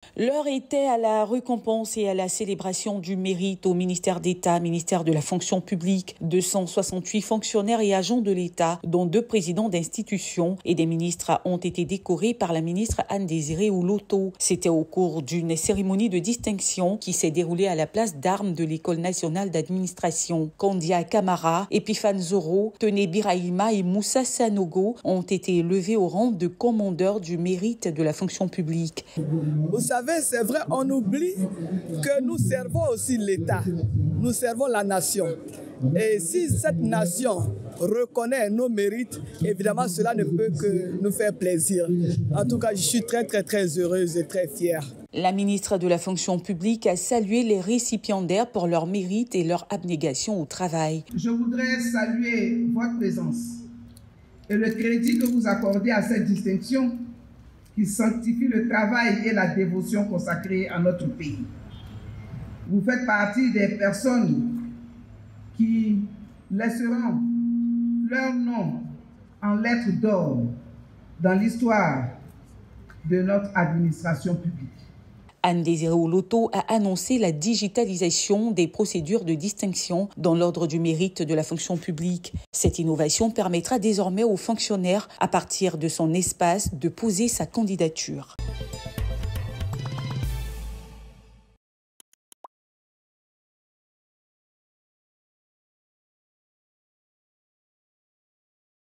L'heure était à la récompense et à la célébration du mérite au ministère d'État, ministère de la fonction publique. 268 fonctionnaires et agents de l'État, dont 2 présidents d'institutions et des ministres, ont été décorés par la ministre Anne-Désiré Oloto. C'était au cours d'une cérémonie de distinction qui s'est déroulée à la place d'armes de l'École nationale d'administration. Kandia Kamara, Epiphane Zoro, Tené Birahima et Moussa Sanogo ont été élevés au rang de commandeurs du mérite de la fonction publique. Vous savez, c'est vrai, on oublie que nous servons aussi l'État, nous servons la nation. Et si cette nation reconnaît nos mérites, évidemment, cela ne peut que nous faire plaisir. En tout cas, je suis très heureuse et très fière. La ministre de la fonction publique a salué les récipiendaires pour leur mérite et leur abnégation au travail. Je voudrais saluer votre présence et le crédit que vous accordez à cette distinction qui sanctifie le travail et la dévotion consacrée à notre pays. Vous faites partie des personnes qui laisseront leur nom en lettres d'or dans l'histoire de notre administration publique. Anne-Désiré Oloto a annoncé la digitalisation des procédures de distinction dans l'ordre du mérite de la fonction publique. Cette innovation permettra désormais aux fonctionnaires, à partir de son espace, de poser sa candidature.